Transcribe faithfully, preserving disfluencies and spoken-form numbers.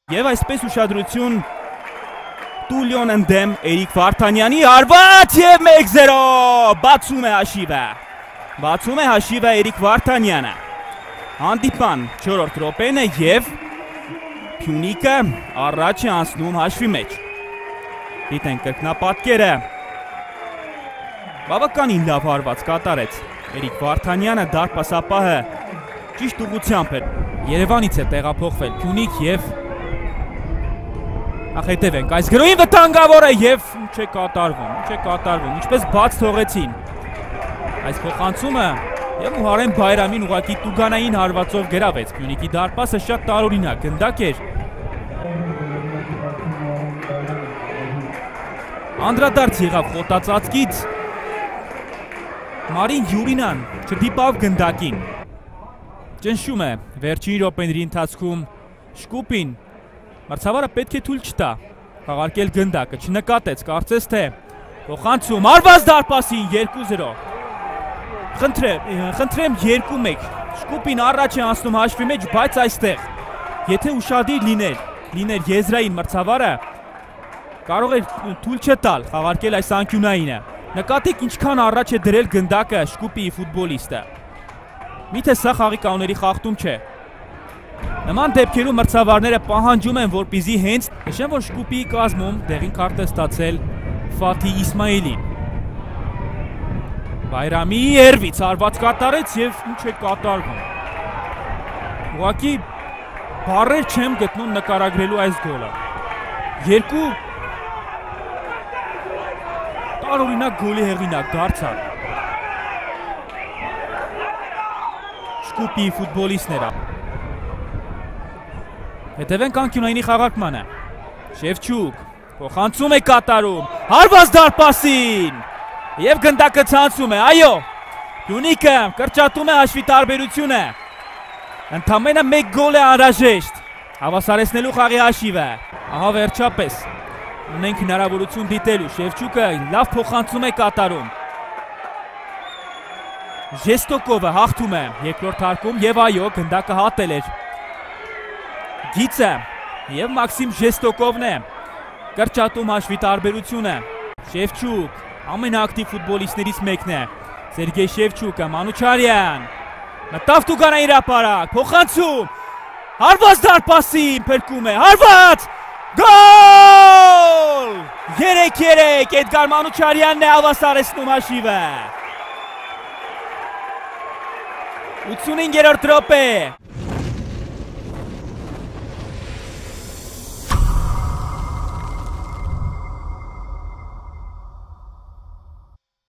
Եվ այսպես ուշադրություն Տուլիոն ընդդեմ Էրիկ Վարդանյանի արված և մեկ զերո բացում է հաշիվը Բացում է հաշիվը Էրիկ Վարդանյանը Հանդիպան չորրորդ րոպեն է և Pyunikը առաջ է անցնում հաշվի մեջ Դիտենք կրկնապատկերը Բավականին լավ հարված կատարեց Էրիկ Վարդանյանը դարպասապահը ճիշտ ուղղությամբ էր Երևանից է տեղափոխվել Pyunik և Հետևենք այս գրոյին վտանգավոր է և ինչ է կատարվում, ինչ է կատարվում, ինչպես բաց թողեցին Այս փոխանցումը և Մուհարեն Բայրամին ուղղակի տուգանային հարվածով գրավեց Pyunikի դարպասը շատ տարօրինակ գնդակ էր Անդրադարձ եղավ խոտածածկից Մարին Յուրինան չդիպավ գնդակին Ճնշում է վերջին րոպեների ընթացքում Շկուպին Մրցավարը պետք է թույլ չտա Խաղարկել գնդակը, չնկատեց, կարծես թե Փոխանցում, արված դարպասին երկու զրո Խնդրեմ երկու մեկ Շկուպին առաջ է անցնում հաշվի մեջ, բայց այստեղ Եթե ուշադիր լիներ, լիներ եզրային մրցավարը Կարող էր թույլ չտալ խաղարկել այս անկյունայինը Նկատեք ինչքան առաջ է դրել գնդակը Շկուպիի ֆուտբոլիստը Միթե սա խաղի կանոնների խախտում չէ Նման դեպքերում մրցավարները պահանջում են, որպեսզի հենց նշեմ, որ Շկուպիի կազմում դեղին քարտ է ստացել Ֆաթի Իսմայելին Բայրամի երվից արված կատարեց և ինչ է կատարվում Ուղղակի բառեր չեմ գտնում նկարագրելու այս գոլը Երկու տարօրինակ գոլի հեղինակ դարձան Շկուպիի ֆուտբոլիստները Հետևենք անկյունայինի խաղարկմանը Շևչուկ Փոխանցում է կատարում Հարված դարպասին Եվ գնդակը ցանցում է Այո Pyunikը կրճատում է հաշվի տարբերությունը Ընդամենը մեկ գոլ է անհրաժեշտ Հավասարեցնելու խաղի հաշիվը Ահա վերջապես Ունենք հնարավորություն դիտելու Շևչուկը լավ փոխանցում է կատարում Ժեստոկովը հաղթում է երկրորդ հարկում Եվ այո գնդակը հատել էր Գիծը և Մաքսիմ Ժեստոկովն է կրճատում հաշվի տարբերությունը Շևչուկ ամենաակտիվ ֆուտբոլիստներից մեկն է Սերգեյ Շևչուկը Մանուչարյան մտավ տուգանային հրապարակ փոխանցում հարված դարպասին փրկում է հարված գոլ երեք երեք Էդգար Մանուչարյանն է հավասարեցնում հաշիվը ութսունհինգերորդ րոպե